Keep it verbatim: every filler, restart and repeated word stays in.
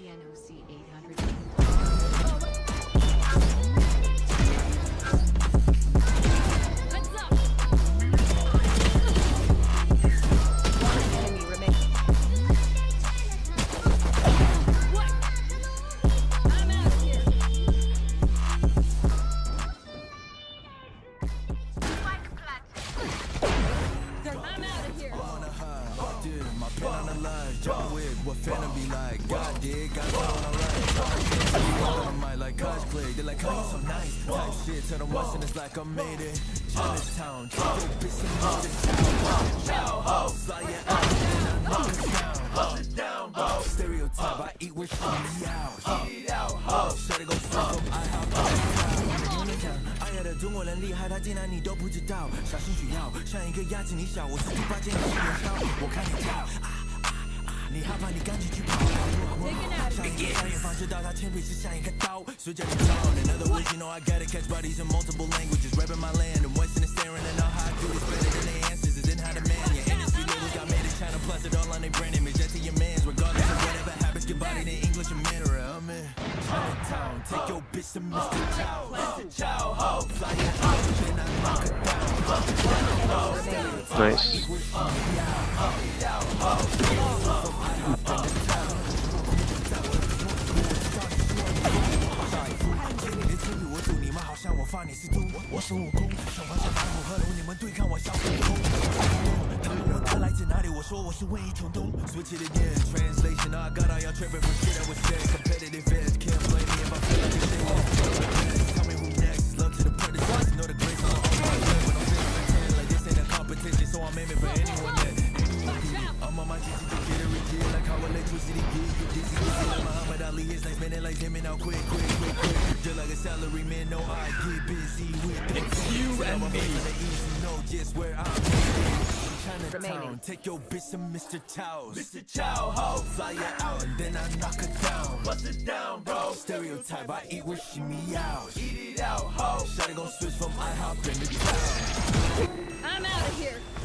N O C eight hundred. What finna be like? God did, got on alright. I might like cosplay, they like, oh, you so nice. Type shit, tell them watching it's like I made it. Chinatown, take your bitch and move the town. Ho, fly it out, and I knock it down. Hold it down, ho. Stereotype, I eat with shit out. Eat it out, ho. Shut it go from I hop out. 哎呀的中国人厉害，他竟然你都不知道。小心需要，像一个鸭子你小，我是猪八戒，你是元宵，我看你跳。 你害怕，你赶紧去跑！像一个三元方知道他铅笔是像一个刀，手脚你跳。In other words, you know I gotta catch bodies in multiple languages, rapping my land and Western and staring and know how I do this better than their answers. Is in how to man your industry labels got made in China, plus it all on their brand image. That's to your mans, regardless of whatever happens. Get bodied in English and Mandarin. I'm in Chinatown, take your bitch to Mister Chow, Mister Chow, ho, fly it out, then I knock it down. Nice. Switch it again, translation. I got all y'all tripping for shit that was said. Competitive edge, can't blame me if I feel like this shit. Tell me who next. Love to the predators, know the grace on all my love. When I'm feeling ten, like this ain't a competition, so I'm aiming for anyone that. I'm on my G T to get it rigid, like how electricity get you dizzy. Like Muhammad Ali is like spinning like him and out quick, quick, quick, quick. Just like a salary man, no, I get busy with it. It's you and me. Know just where I'm Chinatown, take your bitch to Mister Chow's. Mister Chow, ho, fly it out and then I knock it down. Bust it down, bro. Stereotype, I eat with shimmy out. Eat it out, ho. Shawty gon' switch from I hop in the town. I'm out of here.